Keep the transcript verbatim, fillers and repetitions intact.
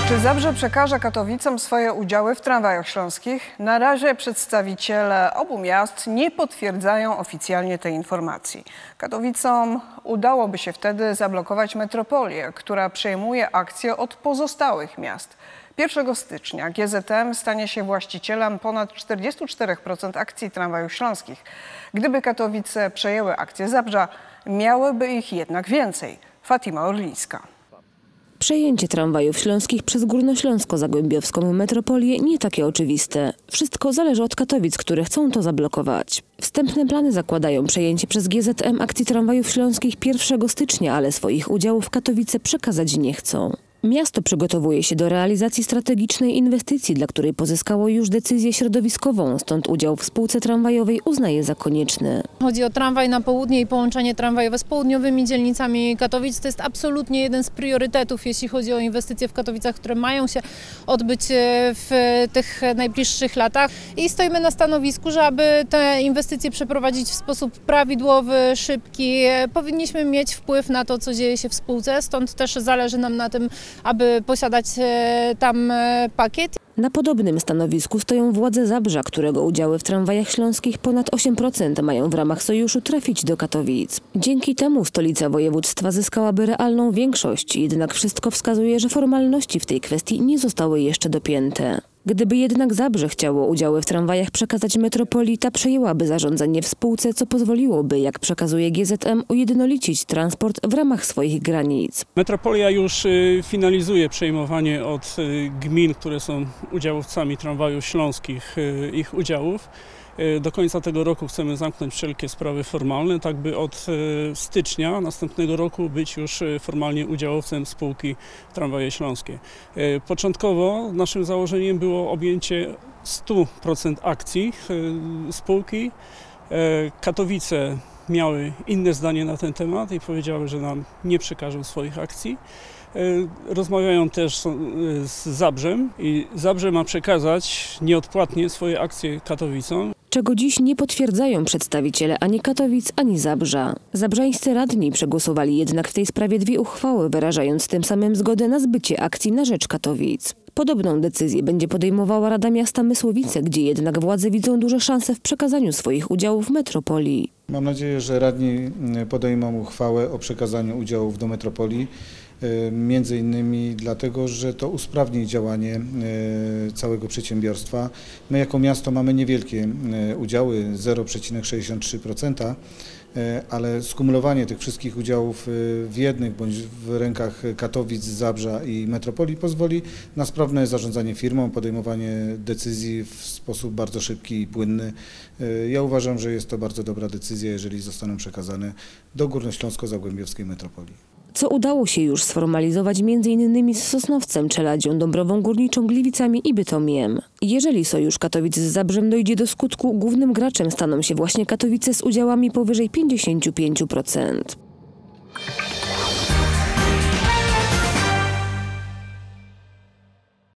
Czy Zabrze przekaże Katowicom swoje udziały w tramwajach śląskich? Na razie przedstawiciele obu miast nie potwierdzają oficjalnie tej informacji. Katowicom udałoby się wtedy zablokować metropolię, która przejmuje akcję od pozostałych miast. pierwszego stycznia G Z M stanie się właścicielem ponad czterdziestu czterech procent akcji tramwajów śląskich. Gdyby Katowice przejęły akcję Zabrza, miałyby ich jednak więcej. Fatima Orlińska. Przejęcie tramwajów śląskich przez Górnośląsko-Zagłębiowską metropolię nie takie oczywiste. Wszystko zależy od Katowic, które chcą to zablokować. Wstępne plany zakładają przejęcie przez G Z M akcji tramwajów śląskich pierwszego stycznia, ale swoich udziałów Katowice przekazać nie chcą. Miasto przygotowuje się do realizacji strategicznej inwestycji, dla której pozyskało już decyzję środowiskową, stąd udział w spółce tramwajowej uznaje za konieczny. Chodzi o tramwaj na południe i połączenie tramwajowe z południowymi dzielnicami Katowic. To jest absolutnie jeden z priorytetów, jeśli chodzi o inwestycje w Katowicach, które mają się odbyć w tych najbliższych latach. I stoimy na stanowisku, że aby te inwestycje przeprowadzić w sposób prawidłowy, szybki, powinniśmy mieć wpływ na to, co dzieje się w spółce. Stąd też zależy nam na tym, aby posiadać tam pakiet. Na podobnym stanowisku stoją władze Zabrza, którego udziały w tramwajach śląskich ponad osiem procent mają w ramach sojuszu trafić do Katowic. Dzięki temu stolica województwa zyskałaby realną większość, jednak wszystko wskazuje, że formalności w tej kwestii nie zostały jeszcze dopięte. Gdyby jednak Zabrze chciało udziały w tramwajach przekazać metropolii, ta przejęłaby zarządzanie w spółce, co pozwoliłoby, jak przekazuje G Z M, ujednolicić transport w ramach swoich granic. Metropolia już finalizuje przejmowanie od gmin, które są udziałowcami tramwajów śląskich, ich udziałów. Do końca tego roku chcemy zamknąć wszelkie sprawy formalne, tak by od stycznia następnego roku być już formalnie udziałowcem spółki Tramwaje Śląskie. Początkowo naszym założeniem było objęcie stu procent akcji spółki. Katowice miały inne zdanie na ten temat i powiedziały, że nam nie przekażą swoich akcji. Rozmawiają też z Zabrzem i Zabrze ma przekazać nieodpłatnie swoje akcje Katowicom. Czego dziś nie potwierdzają przedstawiciele ani Katowic, ani Zabrza. Zabrzańscy radni przegłosowali jednak w tej sprawie dwie uchwały, wyrażając tym samym zgodę na zbycie akcji na rzecz Katowic. Podobną decyzję będzie podejmowała Rada Miasta Mysłowice, gdzie jednak władze widzą duże szanse w przekazaniu swoich udziałów w metropolii. Mam nadzieję, że radni podejmą uchwałę o przekazaniu udziałów do metropolii. Między innymi dlatego, że to usprawni działanie całego przedsiębiorstwa. My jako miasto mamy niewielkie udziały, zero przecinek sześćdziesiąt trzy procent, ale skumulowanie tych wszystkich udziałów w jednych bądź w rękach Katowic, Zabrza i metropolii pozwoli na sprawne zarządzanie firmą, podejmowanie decyzji w sposób bardzo szybki i płynny. Ja uważam, że jest to bardzo dobra decyzja, jeżeli zostaną przekazane do Górnośląsko-Zagłębiowskiej metropolii. Co udało się już sformalizować między innymi z Sosnowcem, Czeladzią, Dąbrową Górniczą, Gliwicami i Bytomiem. Jeżeli sojusz Katowic z Zabrzem dojdzie do skutku, głównym graczem staną się właśnie Katowice z udziałami powyżej pięćdziesięciu pięciu procent.